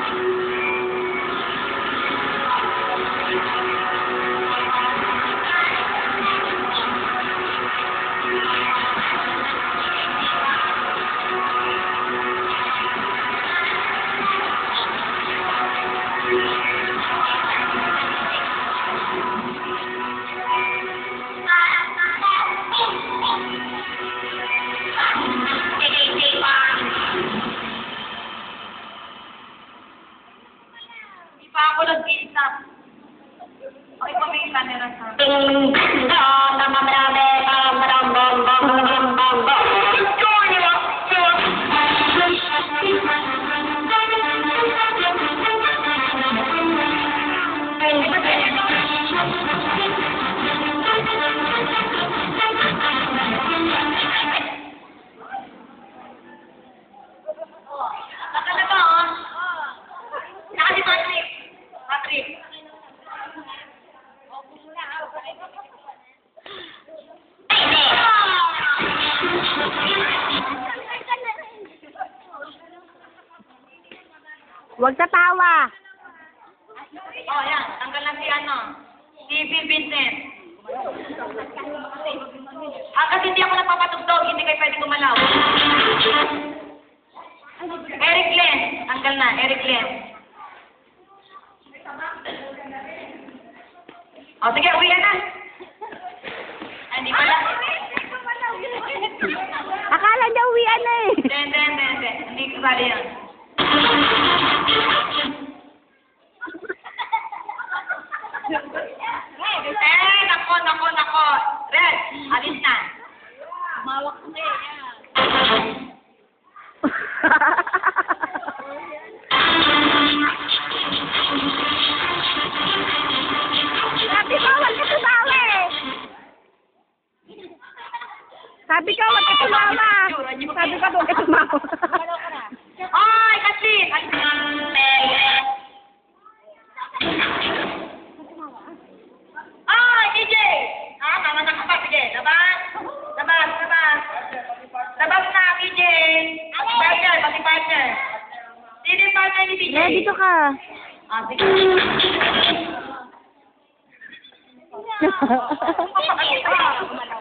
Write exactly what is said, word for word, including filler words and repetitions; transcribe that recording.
Pa ako nag-isa. Okay pa may camera sa Huwag tatawa. Oh, yan. Tanggal na si ano. Si Bill Vincent. Ah, kasi hindi ako nagpapatugtog. Hindi kayo pwede gumalaw. Eric Len. Tanggal na. Eric Len. Oh, sige. Uwi na. Hindi pala. Akala niya uwian na eh. Hindi, hindi, hindi, hindi. Hindi ko bali yan. Eh, nako, nako, nako. Red, alis na. Mawak ko eh, yan. Sabi ko, huwag ka tumawa eh. Sabi ko, huwag ka tumawa. Sabi ko, huwag ka tumawa. Ay, kasi! Ay, D J! Ah, tama na ka pa. Sige, labas. Labas, labas. Labas na, D J. Partner, pati partner. Sino yung partner ni D J? Eh, dito ka. Ah, sige. Ah,